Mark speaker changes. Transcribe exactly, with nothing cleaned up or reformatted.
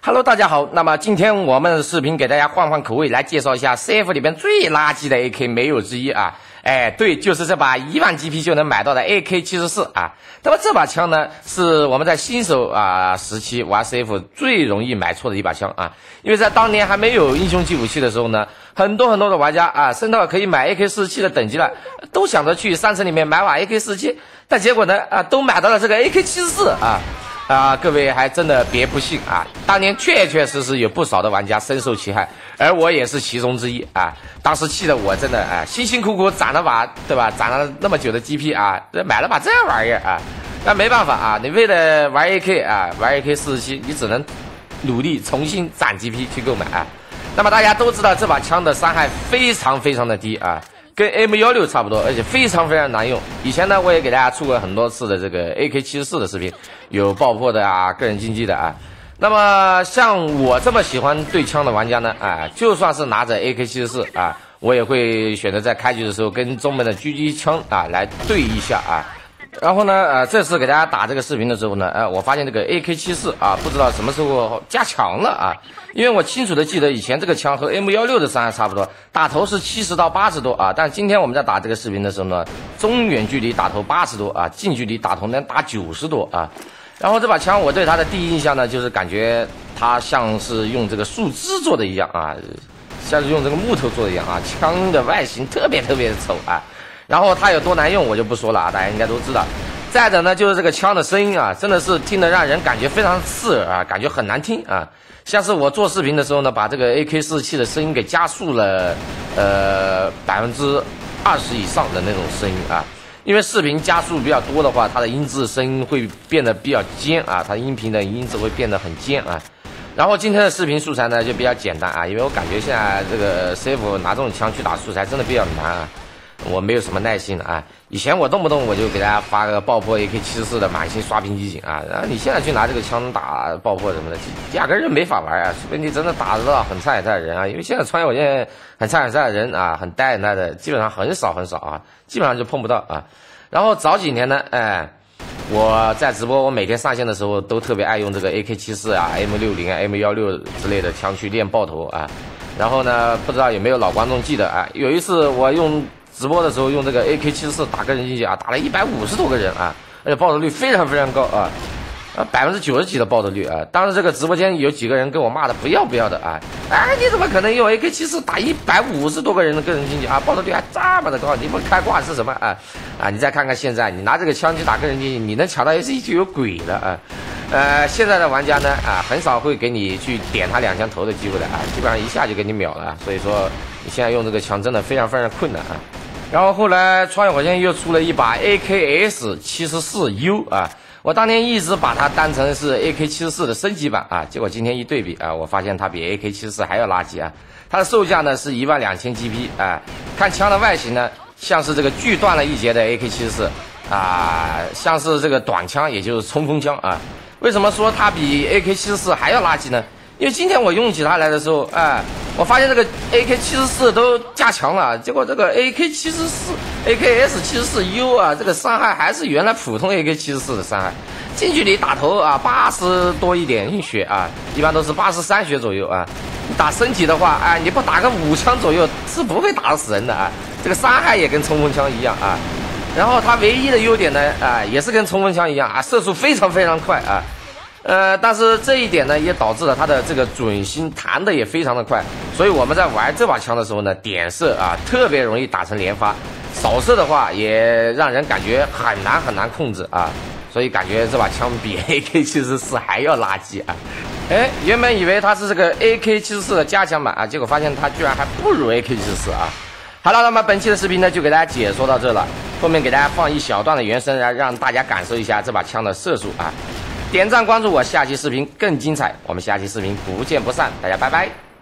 Speaker 1: Hello， 大家好。那么今天我们的视频给大家换换口味，来介绍一下 C F 里边最垃圾的 A K 没有之一啊。哎，对，就是这把一万 G P 就能买到的 A K 七十四啊。那么这把枪呢，是我们在新手啊时期玩 C F 最容易买错的一把枪啊。因为在当年还没有英雄级武器的时候呢，很多很多的玩家啊，升到可以买 A K 四十七的等级了，都想着去商城里面买把 A K 四十七，但结果呢啊，都买到了这个 A K 七十四啊。啊，各位还真的别不信啊！当年确确实实有不少的玩家深受其害，而我也是其中之一啊！当时气得我真的啊，辛辛苦苦攒了把，对吧？攒了那么久的 G P 啊，买了把这玩意儿啊！那没办法啊，你为了玩 A K 啊，玩 A K 四十七，你只能努力重新攒 G P 去购买啊。那么大家都知道这把枪的伤害非常非常的低啊。跟 M 十六 差不多，而且非常非常难用。以前呢，我也给大家出过很多次的这个 A K 七十四的视频，有爆破的啊，个人竞技的啊。那么像我这么喜欢对枪的玩家呢，啊，就算是拿着 A K 七十四啊，我也会选择在开局的时候跟中门的狙击枪啊来对一下啊。然后呢，呃，这次给大家打这个视频的时候呢，呃，我发现这个 A K 七十四啊，不知道什么时候加强了啊，因为我清楚的记得以前这个枪和 M 十六 的伤害差不多，打头是七十到八十多啊，但今天我们在打这个视频的时候呢，中远距离打头八十多啊，近距离打头能打九十多啊。然后这把枪我对它的第一印象呢，就是感觉它像是用这个树枝做的一样啊，像是用这个木头做的一样啊，枪的外形特别特别的丑啊。然后它有多难用我就不说了啊，大家应该都知道。再者呢，就是这个枪的声音啊，真的是听得让人感觉非常刺耳啊，感觉很难听啊。像是我做视频的时候呢，把这个 A K 四十七的声音给加速了，呃百分之二十以上的那种声音啊。因为视频加速比较多的话，它的音质声音会变得比较尖啊，它音频的音质会变得很尖啊。然后今天的视频素材呢就比较简单啊，因为我感觉现在这个 C F 拿这种枪去打素材真的比较难啊。我没有什么耐心了啊！以前我动不动我就给大家发个爆破 A K 七十四的满星刷屏集锦啊，然后你现在去拿这个枪打爆破什么的，压根儿就没法玩啊！除非你真的打得到很菜很菜的人啊，因为现在穿火箭很菜很菜的人啊，很带很带的，基本上很少很少啊，基本上就碰不到啊。然后早几年呢，哎，我在直播，我每天上线的时候都特别爱用这个 A K 七十四啊、M 六十啊、M 十六之类的枪去练爆头啊。然后呢，不知道有没有老观众记得啊？有一次我用直播的时候用这个 A K 七十四打个人竞技啊，打了一百五十多个人啊，而且爆头率非常非常高啊，啊百分之九十几的爆头率啊。当时这个直播间有几个人跟我骂的不要不要的啊，哎你怎么可能用 A K 七十四打一百五十多个人的个人竞技啊，爆头率还这么的高？你不开挂是什么啊？啊你再看看现在，你拿这个枪去打个人竞技，你能抢到 S 一就有鬼了啊！呃，现在的玩家呢啊，很少会给你去点他两枪头的机会的啊，基本上一下就给你秒了，所以说你现在用这个枪真的非常非常困难啊。然后后来穿越火箭又出了一把 A K S 七十四 U 啊，我当年一直把它当成是 A K 七十四的升级版啊，结果今天一对比啊，我发现它比 A K 七十四还要垃圾啊。它的售价呢是一万两千 G P 啊，看枪的外形呢像是这个锯断了一截的 A K 七十四啊，像是这个短枪，也就是冲锋枪啊。为什么说它比 A K 七十四还要垃圾呢？因为今天我用起它来的时候，哎，我发现这个 A K 七十四都加强了，结果这个 A K 七十四 A K S 七十四 U 啊，这个伤害还是原来普通 A K 七十四的伤害，近距离打头啊八十多一点血啊，一般都是八十三血左右啊。你打身体的话，哎，你不打个五枪左右是不会打死人的啊。这个伤害也跟冲锋枪一样啊。然后它唯一的优点呢，啊，也是跟冲锋枪一样啊，射速非常非常快啊。呃，但是这一点呢，也导致了它的这个准心弹的也非常的快，所以我们在玩这把枪的时候呢，点射啊特别容易打成连发，扫射的话也让人感觉很难很难控制啊，所以感觉这把枪比 A K 七十四还要垃圾啊。哎，原本以为它是这个 A K 七十四的加强版啊，结果发现它居然还不如 A K 七十四啊。好了，那么本期的视频呢就给大家解说到这了，后面给大家放一小段的原声，让让大家感受一下这把枪的射速啊。点赞关注我，下期视频更精彩，我们下期视频不见不散，大家拜拜。